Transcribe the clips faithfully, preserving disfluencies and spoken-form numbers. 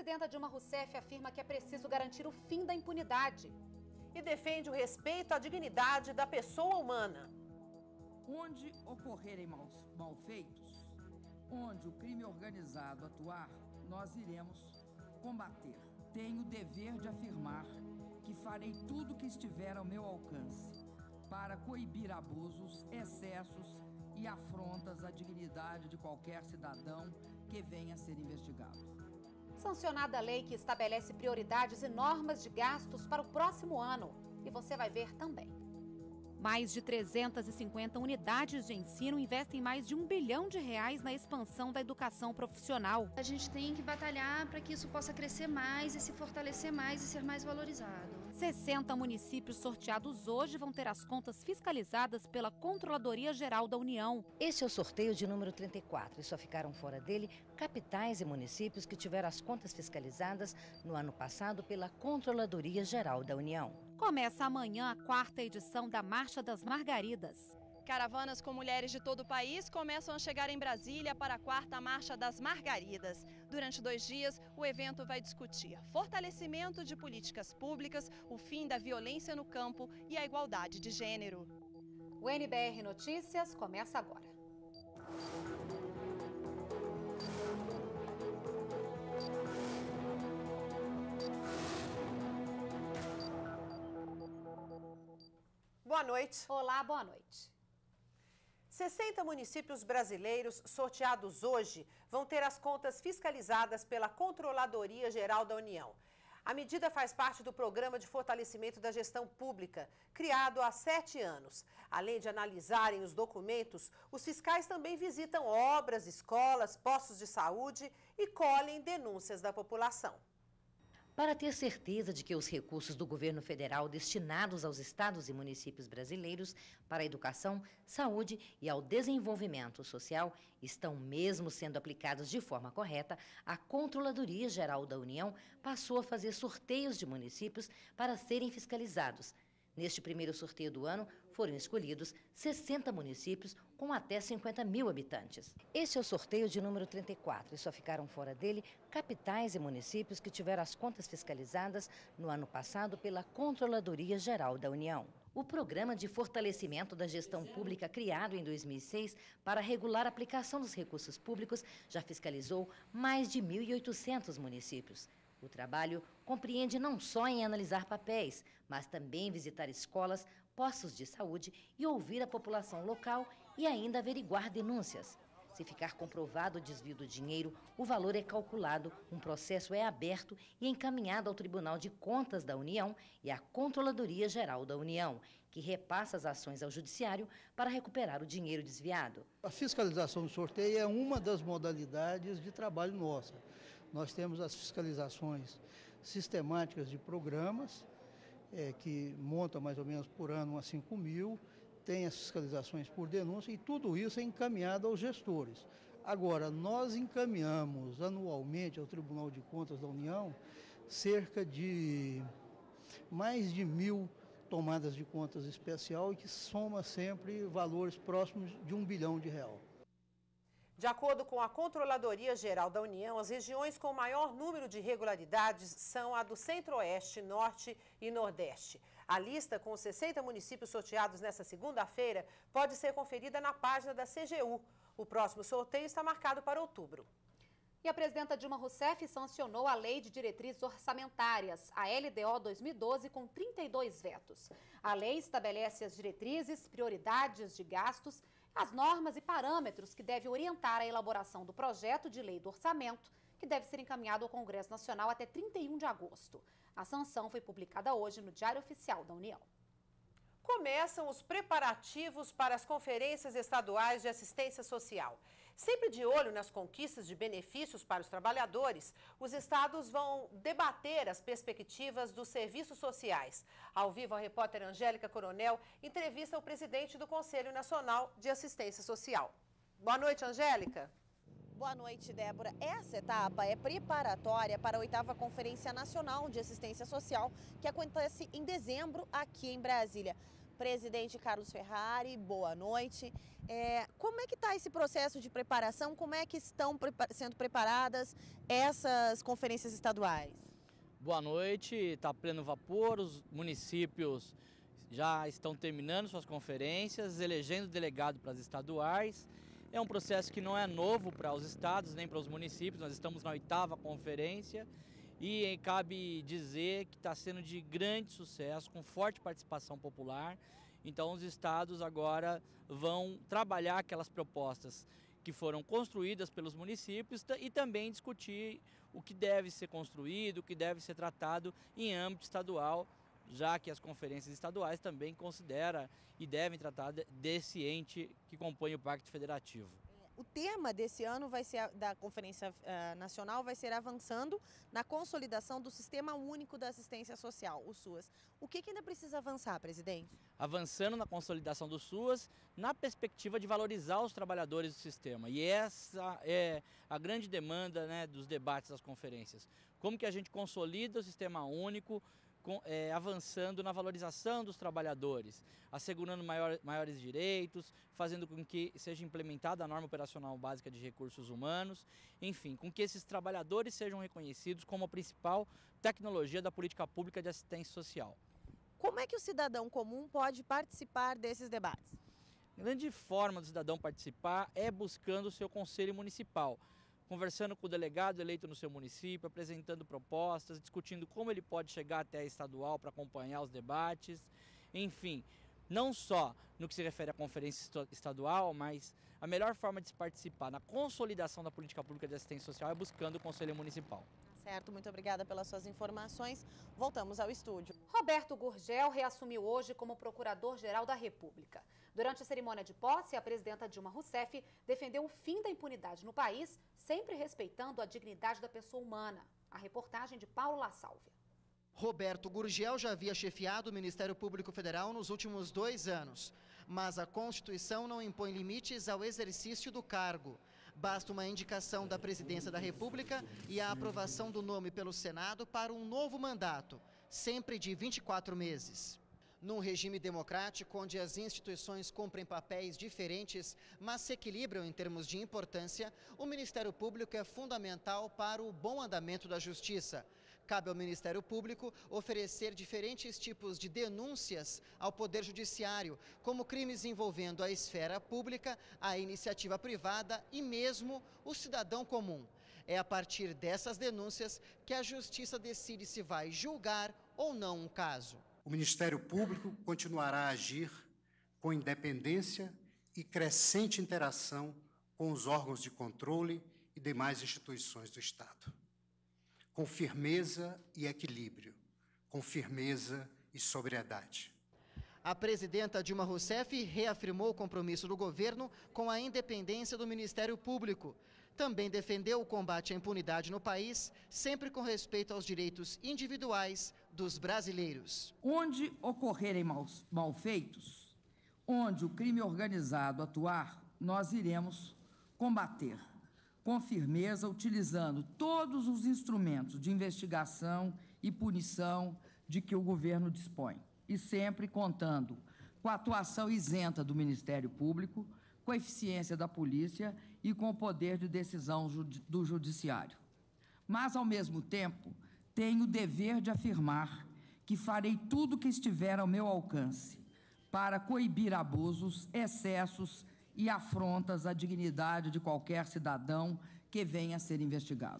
presidenta Dilma Rousseff afirma que é preciso garantir o fim da impunidade. E defende o respeito à dignidade da pessoa humana. Onde ocorrerem maus, malfeitos, onde o crime organizado atuar, nós iremos combater. Tenho o dever de afirmar que farei tudo o que estiver ao meu alcance para coibir abusos, excessos e afrontas à dignidade de qualquer cidadão que venha a ser investigado. Sancionada a lei que estabelece prioridades e normas de gastos para o próximo ano. E você vai ver também. Mais de trezentas e cinquenta unidades de ensino investem mais de um bilhão de reais na expansão da educação profissional. A gente tem que batalhar para que isso possa crescer mais e se fortalecer mais e ser mais valorizado. sessenta municípios sorteados hoje vão ter as contas fiscalizadas pela Controladoria Geral da União. Este é o sorteio de número trinta e quatro e só ficaram fora dele capitais e municípios que tiveram as contas fiscalizadas no ano passado pela Controladoria Geral da União. Começa amanhã a quarta edição da Marcha das Margaridas. Caravanas com mulheres de todo o país começam a chegar em Brasília para a quarta Marcha das Margaridas. Durante dois dias, o evento vai discutir fortalecimento de políticas públicas, o fim da violência no campo e a igualdade de gênero. O N B R Notícias começa agora. Boa noite. Olá, boa noite. sessenta municípios brasileiros sorteados hoje vão ter as contas fiscalizadas pela Controladoria Geral da União. A medida faz parte do Programa de Fortalecimento da Gestão Pública, criado há sete anos. Além de analisarem os documentos, os fiscais também visitam obras, escolas, postos de saúde e colhem denúncias da população. Para ter certeza de que os recursos do governo federal destinados aos estados e municípios brasileiros para a educação, saúde e ao desenvolvimento social estão mesmo sendo aplicados de forma correta, a Controladoria Geral da União passou a fazer sorteios de municípios para serem fiscalizados. Neste primeiro sorteio do ano, foram escolhidos sessenta municípios com até cinquenta mil habitantes. Este é o sorteio de número trinta e quatro e só ficaram fora dele capitais e municípios que tiveram as contas fiscalizadas no ano passado pela Controladoria Geral da União. O Programa de Fortalecimento da Gestão Pública, criado em dois mil e seis para regular a aplicação dos recursos públicos, já fiscalizou mais de mil e oitocentos municípios. O trabalho compreende não só em analisar papéis, mas também visitar escolas, postos de saúde e ouvir a população local e ainda averiguar denúncias. Se ficar comprovado o desvio do dinheiro, o valor é calculado, um processo é aberto e encaminhado ao Tribunal de Contas da União e à Controladoria Geral da União, que repassa as ações ao Judiciário para recuperar o dinheiro desviado. A fiscalização do sorteio é uma das modalidades de trabalho nossa. Nós temos as fiscalizações sistemáticas de programas, é, que montam mais ou menos por ano umas cinco mil, tem as fiscalizações por denúncia e tudo isso é encaminhado aos gestores. Agora, nós encaminhamos anualmente ao Tribunal de Contas da União cerca de mais de mil tomadas de contas especial e que soma sempre valores próximos de um bilhão de real. De acordo com a Controladoria Geral da União, as regiões com maior número de irregularidades são a do Centro-Oeste, Norte e Nordeste. A lista com os sessenta municípios sorteados nesta segunda-feira pode ser conferida na página da C G U. O próximo sorteio está marcado para outubro. E a presidenta Dilma Rousseff sancionou a Lei de Diretrizes Orçamentárias, a L D O dois mil e doze, com trinta e dois vetos. A lei estabelece as diretrizes, prioridades de gastos, as normas e parâmetros que devem orientar a elaboração do projeto de lei do orçamento, que deve ser encaminhado ao Congresso Nacional até trinta e um de agosto. A sanção foi publicada hoje no Diário Oficial da União. Começam os preparativos para as conferências estaduais de assistência social. Sempre de olho nas conquistas de benefícios para os trabalhadores, os estados vão debater as perspectivas dos serviços sociais. Ao vivo, a repórter Angélica Coronel entrevista o presidente do Conselho Nacional de Assistência Social. Boa noite, Angélica. Boa noite, Débora. Essa etapa é preparatória para a oitava Conferência Nacional de Assistência Social, que acontece em dezembro aqui em Brasília. Presidente Carlos Ferrari, boa noite. É, como é que está esse processo de preparação? Como é que estão prepa- sendo preparadas essas conferências estaduais? Boa noite, está pleno vapor, os municípios já estão terminando suas conferências, elegendo delegado para as estaduais. É um processo que não é novo para os estados nem para os municípios, nós estamos na oitava conferência e cabe dizer que está sendo de grande sucesso, com forte participação popular. Então os estados agora vão trabalhar aquelas propostas que foram construídas pelos municípios e também discutir o que deve ser construído, o que deve ser tratado em âmbito estadual, já que as conferências estaduais também consideram e devem tratar desse ente que compõe o Pacto Federativo. O tema desse ano vai ser, da Conferência uh, Nacional vai ser avançando na consolidação do Sistema Único da Assistência Social, o SUAS. O que, que ainda precisa avançar, presidente? Avançando na consolidação do SUAS, na perspectiva de valorizar os trabalhadores do sistema. E essa é a grande demanda, né, dos debates das conferências. Como que a gente consolida o Sistema Único, Com, é, avançando na valorização dos trabalhadores, assegurando maior, maiores direitos, fazendo com que seja implementada a norma operacional básica de recursos humanos, enfim, com que esses trabalhadores sejam reconhecidos como a principal tecnologia da política pública de assistência social. Como é que o cidadão comum pode participar desses debates? A grande forma do cidadão participar é buscando o seu conselho municipal, conversando com o delegado eleito no seu município, apresentando propostas, discutindo como ele pode chegar até a estadual para acompanhar os debates, enfim, não só no que se refere à conferência estadual, mas a melhor forma de se participar na consolidação da política pública de assistência social é buscando o conselho municipal. Certo, muito obrigada pelas suas informações. Voltamos ao estúdio. Roberto Gurgel reassumiu hoje como Procurador-Geral da República. Durante a cerimônia de posse, a presidenta Dilma Rousseff defendeu o fim da impunidade no país, sempre respeitando a dignidade da pessoa humana. A reportagem de Paulo La Sálvia. Roberto Gurgel já havia chefiado o Ministério Público Federal nos últimos dois anos, mas a Constituição não impõe limites ao exercício do cargo. Basta uma indicação da Presidência da República e a aprovação do nome pelo Senado para um novo mandato, sempre de vinte e quatro meses. Num regime democrático, onde as instituições cumprem papéis diferentes, mas se equilibram em termos de importância, o Ministério Público é fundamental para o bom andamento da Justiça. Cabe ao Ministério Público oferecer diferentes tipos de denúncias ao Poder Judiciário, como crimes envolvendo a esfera pública, a iniciativa privada e mesmo o cidadão comum. É a partir dessas denúncias que a Justiça decide se vai julgar ou não um caso. O Ministério Público continuará a agir com independência e crescente interação com os órgãos de controle e demais instituições do Estado. Com firmeza e equilíbrio, com firmeza e sobriedade. A presidenta Dilma Rousseff reafirmou o compromisso do governo com a independência do Ministério Público. Também defendeu o combate à impunidade no país, sempre com respeito aos direitos individuais dos brasileiros. Onde ocorrerem maus, malfeitos, onde o crime organizado atuar, nós iremos combater com firmeza, utilizando todos os instrumentos de investigação e punição de que o governo dispõe, e sempre contando com a atuação isenta do Ministério Público, com a eficiência da polícia e com o poder de decisão do judiciário. Mas, ao mesmo tempo, tenho o dever de afirmar que farei tudo o que estiver ao meu alcance para coibir abusos, excessos e afrontas à dignidade de qualquer cidadão que venha a ser investigado.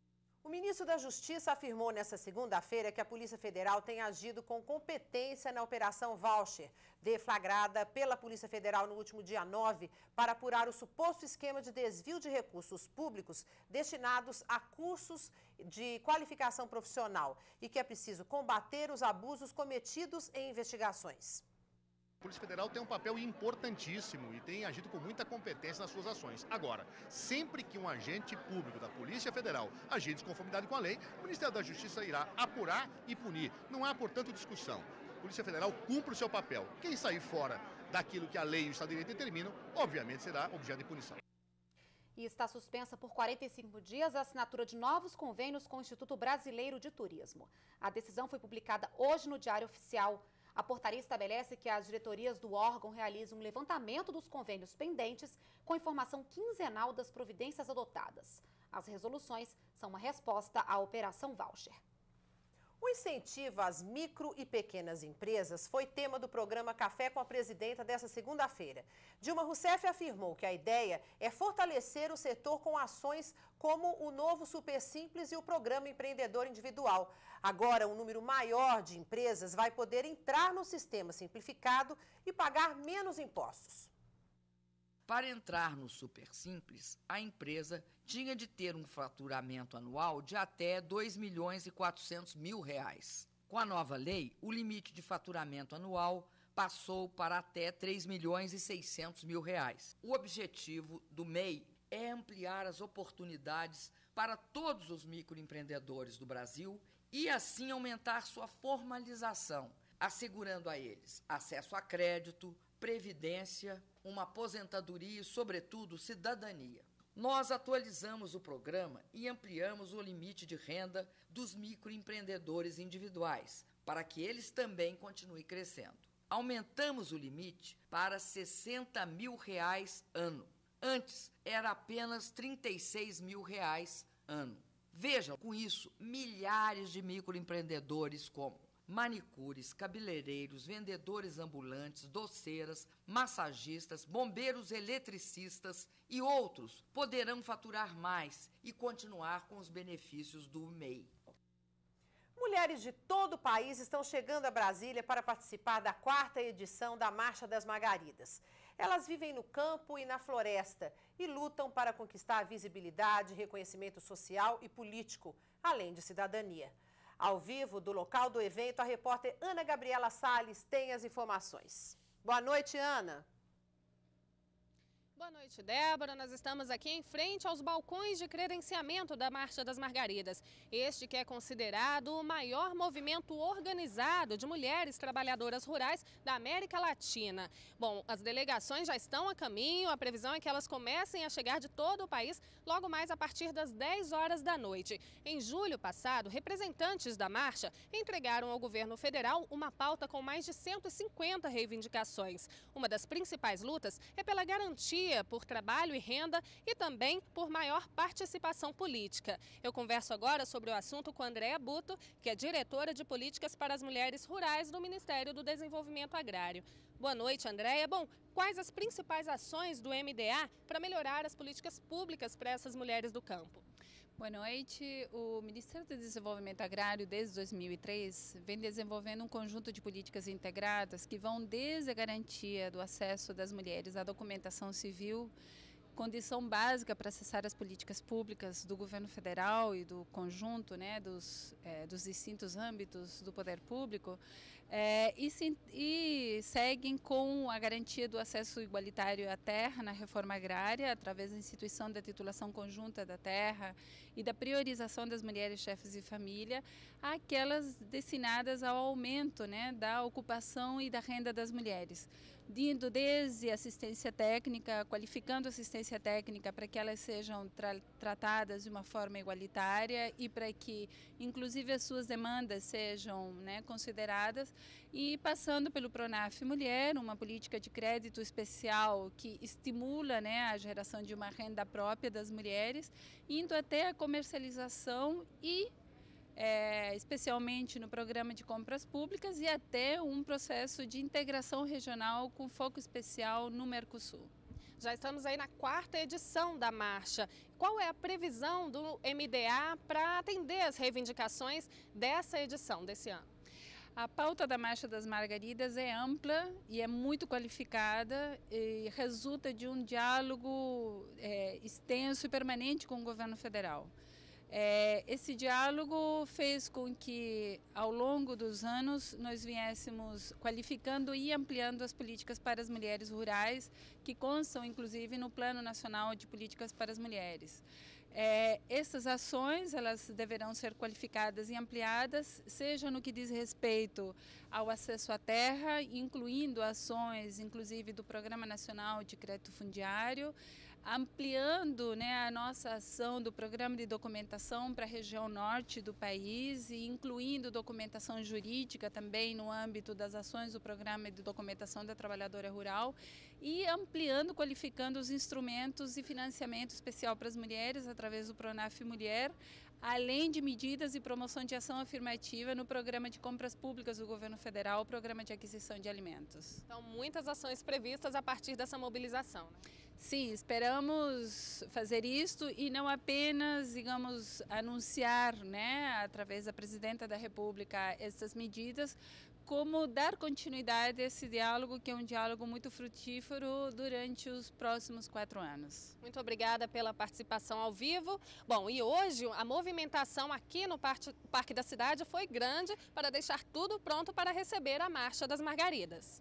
O ministro da Justiça afirmou nesta segunda-feira que a Polícia Federal tem agido com competência na Operação Voucher, deflagrada pela Polícia Federal no último dia nove, para apurar o suposto esquema de desvio de recursos públicos destinados a cursos de qualificação profissional e que é preciso combater os abusos cometidos em investigações. A Polícia Federal tem um papel importantíssimo e tem agido com muita competência nas suas ações. Agora, sempre que um agente público da Polícia Federal agir em desconformidade com a lei, o Ministério da Justiça irá apurar e punir. Não há, portanto, discussão. A Polícia Federal cumpre o seu papel. Quem sair fora daquilo que a lei e o Estado de Direito determinam, obviamente será objeto de punição. E está suspensa por quarenta e cinco dias a assinatura de novos convênios com o Instituto Brasileiro de Turismo. A decisão foi publicada hoje no Diário Oficial. A portaria estabelece que as diretorias do órgão realizam um levantamento dos convênios pendentes com informação quinzenal das providências adotadas. As resoluções são uma resposta à Operação Voucher. O incentivo às micro e pequenas empresas foi tema do programa Café com a Presidenta desta segunda-feira. Dilma Rousseff afirmou que a ideia é fortalecer o setor com ações como o novo Super Simples e o Programa Empreendedor Individual. Agora, um número maior de empresas vai poder entrar no sistema simplificado e pagar menos impostos. Para entrar no Super Simples, a empresa tinha de ter um faturamento anual de até dois milhões e quatrocentos mil reais. Com a nova lei, o limite de faturamento anual passou para até três milhões e seiscentos mil reais. O objetivo do M E I é ampliar as oportunidades para todos os microempreendedores do Brasil e assim aumentar sua formalização, assegurando a eles acesso a crédito, previdência, uma aposentadoria e, sobretudo, cidadania. Nós atualizamos o programa e ampliamos o limite de renda dos microempreendedores individuais, para que eles também continuem crescendo. Aumentamos o limite para sessenta mil reais ano. Antes, era apenas trinta e seis mil reais ano. Vejam, com isso, milhares de microempreendedores como manicures, cabeleireiros, vendedores ambulantes, doceiras, massagistas, bombeiros eletricistas e outros poderão faturar mais e continuar com os benefícios do M E I. Mulheres de todo o país estão chegando a Brasília para participar da quarta edição da Marcha das Margaridas. Elas vivem no campo e na floresta e lutam para conquistar visibilidade, reconhecimento social e político, além de cidadania. Ao vivo, do local do evento, a repórter Ana Gabriela Salles tem as informações. Boa noite, Ana. Boa noite, Débora. Nós estamos aqui em frente aos balcões de credenciamento da Marcha das Margaridas. Este que é considerado o maior movimento organizado de mulheres trabalhadoras rurais da América Latina. Bom, as delegações já estão a caminho, a previsão é que elas comecem a chegar de todo o país logo mais a partir das dez horas da noite. Em julho passado, representantes da marcha entregaram ao governo federal uma pauta com mais de cento e cinquenta reivindicações. Uma das principais lutas é pela garantia por trabalho e renda e também por maior participação política. Eu converso agora sobre o assunto com Andréa Buto, que é diretora de políticas para as mulheres rurais do Ministério do Desenvolvimento Agrário. Boa noite, Andréa. Bom, quais as principais ações do M D A para melhorar as políticas públicas para essas mulheres do campo? Boa noite. O Ministério do Desenvolvimento Agrário, desde dois mil e três, vem desenvolvendo um conjunto de políticas integradas que vão desde a garantia do acesso das mulheres à documentação civil, condição básica para acessar as políticas públicas do governo federal e do conjunto, né, dos, é, dos distintos âmbitos do poder público, é, e, se, e seguem com a garantia do acesso igualitário à terra na reforma agrária, através da instituição da titulação conjunta da terra e da priorização das mulheres chefes de família, aquelas destinadas ao aumento, né, da ocupação e da renda das mulheres, indo desde assistência técnica, qualificando assistência técnica para que elas sejam tra tratadas de uma forma igualitária e para que, inclusive, as suas demandas sejam, né, consideradas, e passando pelo Pronaf Mulher, uma política de crédito especial que estimula, né, a geração de uma renda própria das mulheres, indo até a comercialização e É, especialmente no programa de compras públicas e até um processo de integração regional com foco especial no Mercosul. Já estamos aí na quarta edição da marcha. Qual é a previsão do M D A para atender as reivindicações dessa edição, desse ano? A pauta da Marcha das Margaridas é ampla e é muito qualificada e resulta de um diálogo é, extenso e permanente com o governo federal. É, esse diálogo fez com que, ao longo dos anos, nós viéssemos qualificando e ampliando as políticas para as mulheres rurais, que constam, inclusive, no Plano Nacional de Políticas para as Mulheres. É, essas ações, elas deverão ser qualificadas e ampliadas, seja no que diz respeito ao acesso à terra, incluindo ações, inclusive, do Programa Nacional de Crédito Fundiário, ampliando, né, a nossa ação do programa de documentação para a região norte do país e incluindo documentação jurídica também no âmbito das ações do programa de documentação da trabalhadora rural e ampliando, qualificando os instrumentos e financiamento especial para as mulheres através do Pronaf Mulher, além de medidas e promoção de ação afirmativa no programa de compras públicas do governo federal, o programa de aquisição de alimentos. Então, muitas ações previstas a partir dessa mobilização, né? Sim, esperamos fazer isto e não apenas, digamos, anunciar, né, através da Presidenta da República essas medidas, como dar continuidade a esse diálogo, que é um diálogo muito frutífero durante os próximos quatro anos. Muito obrigada pela participação ao vivo. Bom, e hoje a movimentação aqui no Parque da Cidade foi grande para deixar tudo pronto para receber a Marcha das Margaridas.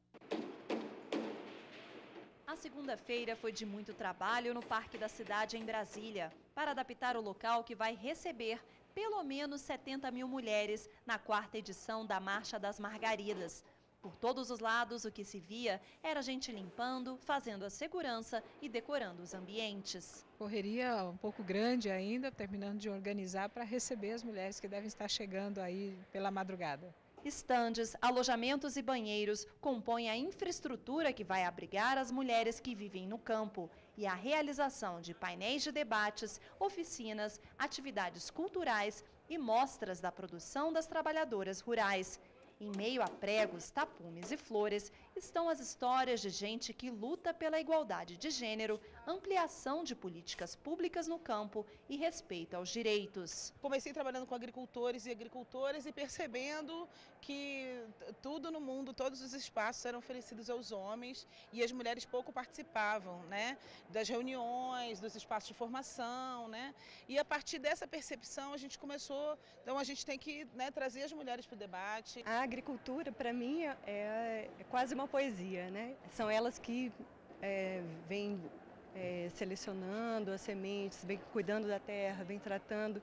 A segunda-feira foi de muito trabalho no Parque da Cidade, em Brasília, para adaptar o local que vai receber pelo menos setenta mil mulheres na quarta edição da Marcha das Margaridas. Por todos os lados, o que se via era gente limpando, fazendo a segurança e decorando os ambientes. Correria um pouco grande ainda, terminando de organizar para receber as mulheres que devem estar chegando aí pela madrugada. Estandes, alojamentos e banheiros compõem a infraestrutura que vai abrigar as mulheres que vivem no campo e a realização de painéis de debates, oficinas, atividades culturais e mostras da produção das trabalhadoras rurais. Em meio a pregos, tapumes e flores, estão as histórias de gente que luta pela igualdade de gênero, ampliação de políticas públicas no campo e respeito aos direitos. Comecei trabalhando com agricultores e agricultoras e percebendo que tudo no mundo, todos os espaços eram oferecidos aos homens e as mulheres pouco participavam, né, das reuniões, dos espaços de formação, né, e a partir dessa percepção a gente começou, então a gente tem que, né, trazer as mulheres para o debate. A agricultura, para mim, é, é quase uma poesia, né? São elas que é, vêm é, selecionando as sementes, vêm cuidando da terra, vêm tratando.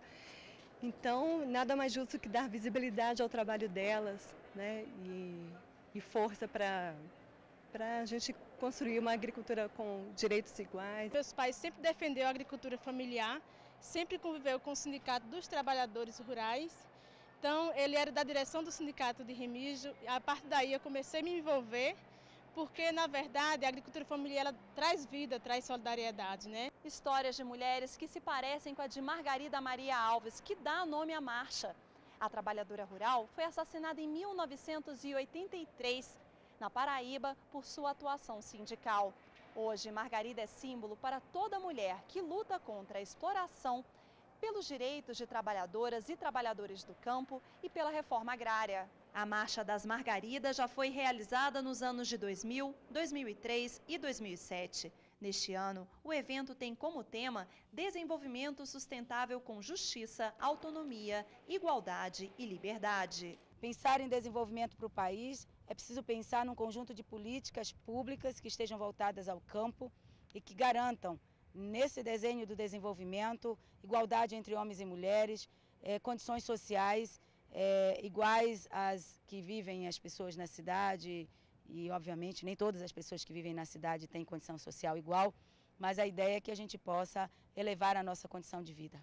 Então, nada mais justo que dar visibilidade ao trabalho delas, né? E, e força para para a gente construir uma agricultura com direitos iguais. Meus pais sempre defenderam a agricultura familiar, sempre conviveu com o Sindicato dos Trabalhadores Rurais. Então, ele era da direção do Sindicato de Remígio, e a partir daí eu comecei a me envolver, porque, na verdade, a agricultura familiar ela traz vida, traz solidariedade, né? Histórias de mulheres que se parecem com a de Margarida Maria Alves, que dá nome à marcha. A trabalhadora rural foi assassinada em mil novecentos e oitenta e três, na Paraíba, por sua atuação sindical. Hoje, Margarida é símbolo para toda mulher que luta contra a exploração, pelos direitos de trabalhadoras e trabalhadores do campo e pela reforma agrária. A Marcha das Margaridas já foi realizada nos anos de dois mil, dois mil e três e dois mil e sete. Neste ano, o evento tem como tema Desenvolvimento Sustentável com Justiça, Autonomia, Igualdade e Liberdade. Pensar em desenvolvimento para o país é preciso pensar num conjunto de políticas públicas que estejam voltadas ao campo e que garantam, nesse desenho do desenvolvimento, igualdade entre homens e mulheres, eh, condições sociais eh, iguais às que vivem as pessoas na cidade e, obviamente, nem todas as pessoas que vivem na cidade têm condição social igual, mas a ideia é que a gente possa elevar a nossa condição de vida.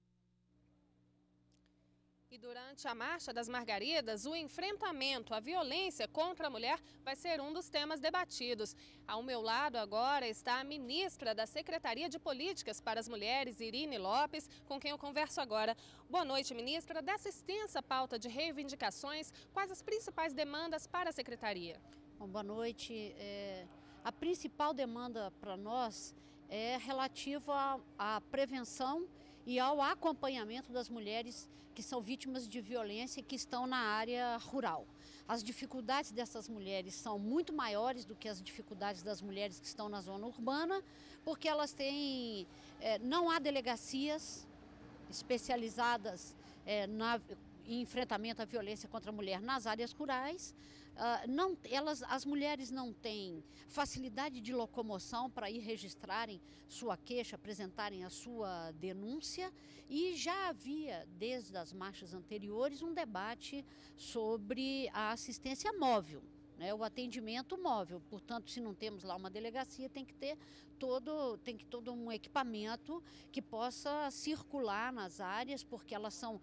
E durante a Marcha das Margaridas, o enfrentamento à violência contra a mulher vai ser um dos temas debatidos. Ao meu lado agora está a ministra da Secretaria de Políticas para as Mulheres, Irine Lopes, com quem eu converso agora. Boa noite, ministra. Dessa extensa pauta de reivindicações, quais as principais demandas para a Secretaria? Bom, boa noite. É, a principal demanda para nós é relativa à prevenção e ao acompanhamento das mulheres que são vítimas de violência e que estão na área rural. As dificuldades dessas mulheres são muito maiores do que as dificuldades das mulheres que estão na zona urbana, porque elas têm, é, não há delegacias especializadas é, na, em enfrentamento à violência contra a mulher nas áreas rurais. Uh, não, elas, as mulheres não têm facilidade de locomoção para ir registrarem sua queixa, apresentarem a sua denúncia, e já havia, desde as marchas anteriores, um debate sobre a assistência móvel. né, o atendimento móvel. Portanto, se não temos lá uma delegacia, tem que ter todo, tem que todo um equipamento que possa circular nas áreas, porque elas são,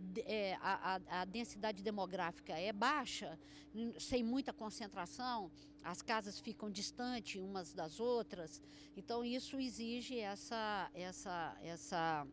é, a, a, a densidade demográfica é baixa, sem muita concentração, as casas ficam distantes umas das outras, então isso exige essa, essa, essa,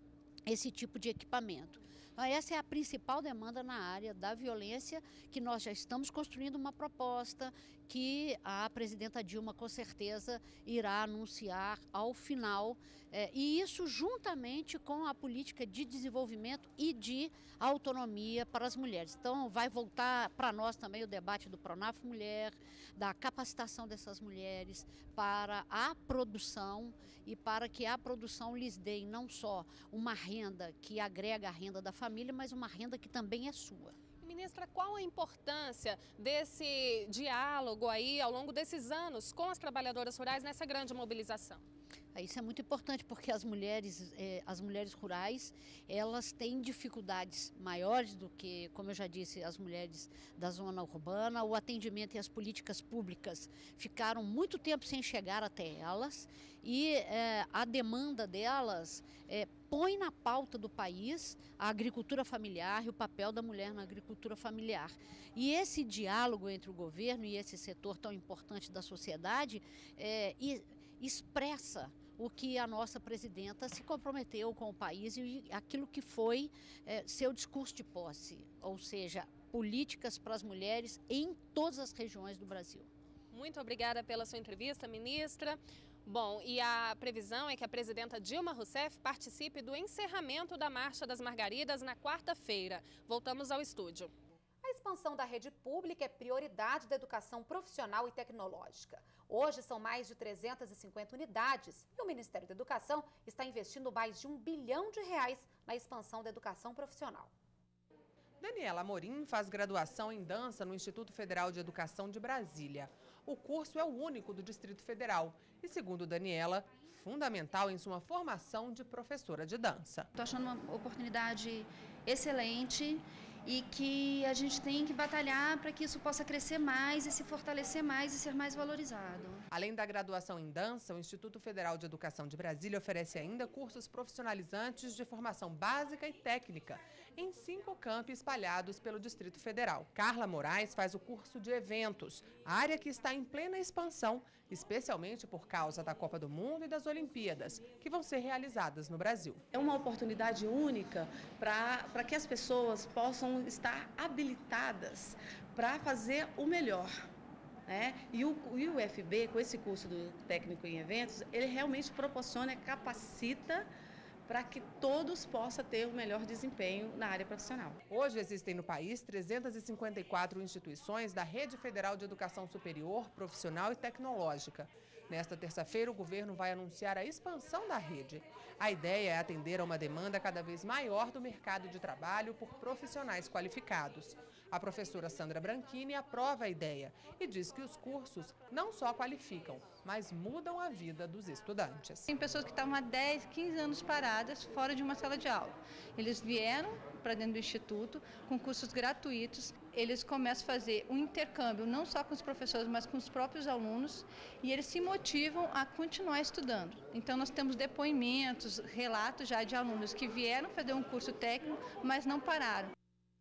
esse tipo de equipamento. Essa é a principal demanda na área da violência, que nós já estamos construindo uma proposta que a presidenta Dilma, com certeza, irá anunciar ao final. É, e isso juntamente com a política de desenvolvimento e de autonomia para as mulheres. Então, vai voltar para nós também o debate do Pronaf Mulher, da capacitação dessas mulheres para a produção e para que a produção lhes dê não só uma renda que agrega a renda da família, mas uma renda que também é sua. Ministra, qual a importância desse diálogo aí ao longo desses anos com as trabalhadoras rurais nessa grande mobilização? Isso é muito importante porque as mulheres, eh, as mulheres rurais, elas têm dificuldades maiores do que, como eu já disse, as mulheres da zona urbana. O atendimento e as políticas públicas ficaram muito tempo sem chegar até elas e eh, a demanda delas eh, põe na pauta do país a agricultura familiar e o papel da mulher na agricultura familiar. E esse diálogo entre o governo e esse setor tão importante da sociedade eh, e, expressa o que a nossa presidenta se comprometeu com o país e aquilo que foi é, seu discurso de posse, ou seja, políticas para as mulheres em todas as regiões do Brasil. Muito obrigada pela sua entrevista, ministra. Bom, e a previsão é que a presidenta Dilma Rousseff participe do encerramento da Marcha das Margaridas na quarta-feira. Voltamos ao estúdio. A expansão da rede pública é prioridade da educação profissional e tecnológica. Hoje são mais de trezentas e cinquenta unidades e o Ministério da Educação está investindo mais de um bilhão de reais na expansão da educação profissional. Daniela Amorim faz graduação em dança no Instituto Federal de Educação de Brasília. O curso é o único do Distrito Federal e, segundo Daniela, fundamental em sua formação de professora de dança. Estou achando uma oportunidade excelente e que a gente tem que batalhar para que isso possa crescer mais e se fortalecer mais e ser mais valorizado. Além da graduação em dança, o Instituto Federal de Educação de Brasília oferece ainda cursos profissionalizantes de formação básica e técnica, em cinco campi espalhados pelo Distrito Federal. Carla Moraes faz o curso de eventos, área que está em plena expansão, especialmente por causa da Copa do Mundo e das Olimpíadas, que vão ser realizadas no Brasil. É uma oportunidade única para que as pessoas possam estar habilitadas para fazer o melhor. Né? E o, e o U F B, com esse curso do técnico em eventos, ele realmente proporciona, capacita para que todos possam ter o melhor desempenho na área profissional. Hoje existem no país trezentas e cinquenta e quatro instituições da Rede Federal de Educação Superior, Profissional e Tecnológica. Nesta terça-feira, o governo vai anunciar a expansão da rede. A ideia é atender a uma demanda cada vez maior do mercado de trabalho por profissionais qualificados. A professora Sandra Branchini aprova a ideia e diz que os cursos não só qualificam, mas mudam a vida dos estudantes. Tem pessoas que estavam há dez, quinze anos paradas fora de uma sala de aula. Eles vieram para dentro do instituto com cursos gratuitos. Eles começam a fazer um intercâmbio não só com os professores, mas com os próprios alunos, e eles se motivam a continuar estudando. Então nós temos depoimentos, relatos já de alunos que vieram fazer um curso técnico, mas não pararam.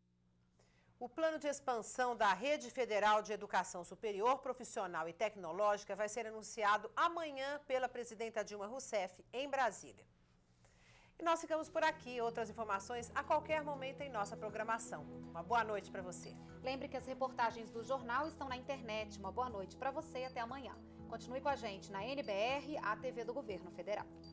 O plano de expansão da Rede Federal de Educação Superior, Profissional e Tecnológica vai ser anunciado amanhã pela presidenta Dilma Rousseff, em Brasília. E nós ficamos por aqui. Outras informações a qualquer momento em nossa programação. Uma boa noite para você. Lembre que as reportagens do jornal estão na internet. Uma boa noite para você e até amanhã. Continue com a gente na N B R, a T V do Governo Federal.